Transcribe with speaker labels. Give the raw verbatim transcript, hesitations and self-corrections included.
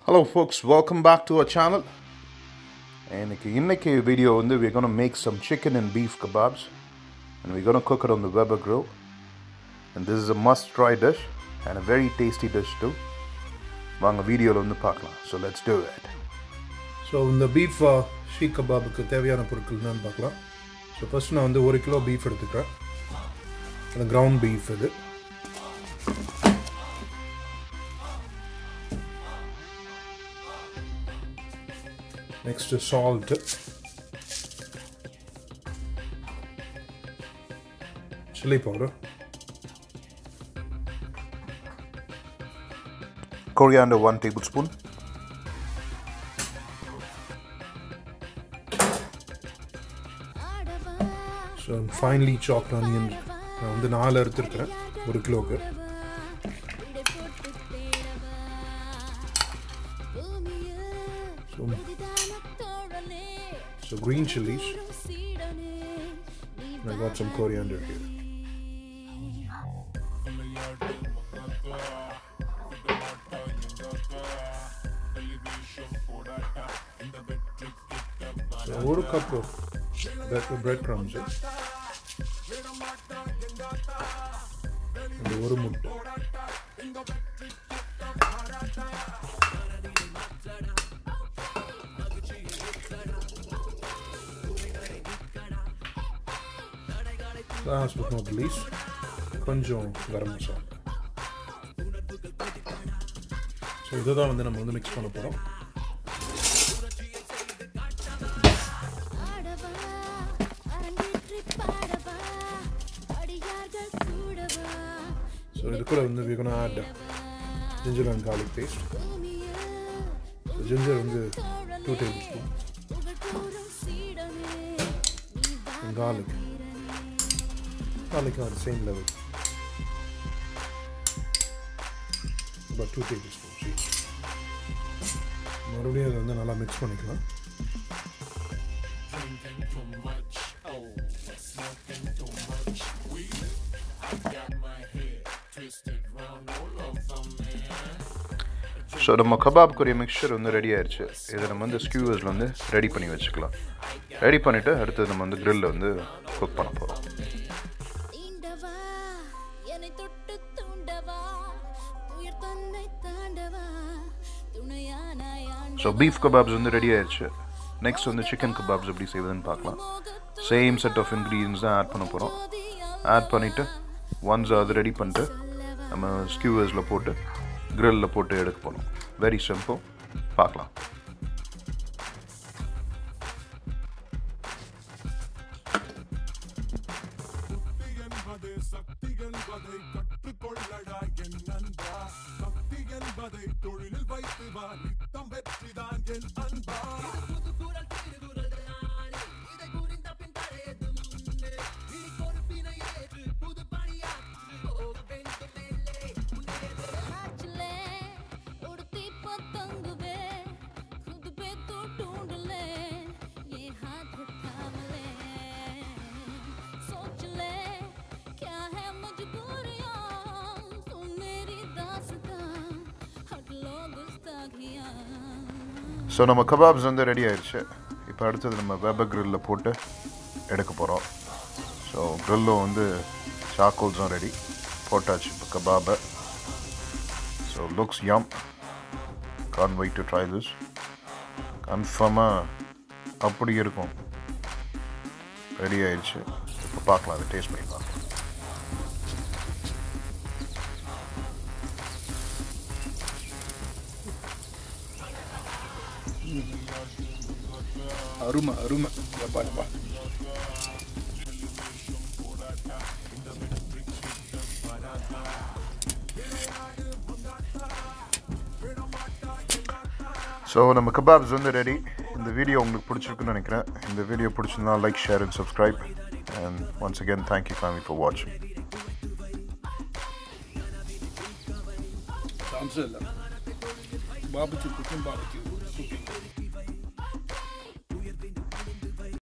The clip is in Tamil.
Speaker 1: Hello folks, welcome back to our channel. And in this video we're going to make some chicken and beef kebabs, and we're going to cook it on the Weber grill. And this is a must try dish and a very tasty dish too. Vaanga video la paakalam. So let's do it.
Speaker 2: So in the beef uh, Seekh Kebabs ku theviyana porukkal ennu paakalam. So first na vandu one kilo beef eduthukken. The ground beef idu. Next is salt, chili powder,
Speaker 1: coriander one tablespoon,
Speaker 2: so finely chopped onion. நான் வந்து நாலு எடுத்துருக்கேன் ஒரு கிலோக்கு. So, so green chilies. And I got some coriander here. So one cup of breadcrumbs. And one முட்டை. Last but not least, கொஞ்சம் garam masala. So இதுதான் வந்து நம்ம வந்து மிக்ஸ் பண்ண போறோம். So இது கூட வந்து we're going to add ginger and garlic paste. So ginger வந்து two tablespoons. And garlic. Garlic on the same level, about two tablespoons each. மறுபடியும் அதை வந்து நல்லா மிக்ஸ் பண்ணிக்கலாம்.
Speaker 1: ஸோ நம்ம கபாப்க்குரிய மிக்சர் வந்து ரெடி ஆயிடுச்சு. இதை நம்ம வந்து ஸ்கியூவர்ஸில் வந்து ரெடி பண்ணி வச்சுக்கலாம். ரெடி பண்ணிவிட்டு அடுத்தது நம்ம வந்து க்ரில்லில் வந்து குக் பண்ண போகிறோம். ஸோ பீஃப் கபாப்ஸ் வந்து ரெடி ஆயிடுச்சு. நெக்ஸ்ட் வந்து சிக்கன் கபாப்ஸ் எப்படி செய்வதுன்னு பார்க்கலாம். சேம் செட் ஆஃப் இன்க்ரீடியன்ஸ் தான் ஆட் பண்ண போகிறோம். ஆட் பண்ணிவிட்டு ஒன்ஸ் அது ரெடி பண்ணிட்டு நம்ம ஸ்கியூவர்ஸில் போட்டு க்ரில்லில் போட்டு எடுக்க போகிறோம். Very simple. பார்க்கலாம். ஸோ நம்ம கபாப்ஸ் வந்து ரெடி ஆயிடுச்சு. இப்போ அடுத்தது நம்ம வெபர் க்ரில்லில் போட்டு எடுக்க போகிறோம். ஸோ க்ரில்லும் வந்து சாக்கோல்ஸும் ரெடி போட்டாச்சு இப்போ கபாபை. So looks yum. Can't wait to try this. கன்ஃபார்மாக அப்படி இருக்கும். ரெடி ஆயிடுச்சு. இப்போ பார்க்கலாம், அதை டேஸ்ட் பண்ணி பார்க்கலாம்.
Speaker 2: அருமை அருமை. பாருப்பா.
Speaker 1: ஸோ நம்ம கபாப்ஸ் வந்து ரெடி. இந்த வீடியோ உங்களுக்கு பிடிச்சிருக்குன்னு நினைக்கிறேன். இந்த வீடியோ பிடிச்சிருந்தா like, share and subscribe. And once again thank you family for வாட்சிங்.
Speaker 2: சான்ஸ் இல்லை. Barbecue cooking barbecue cooking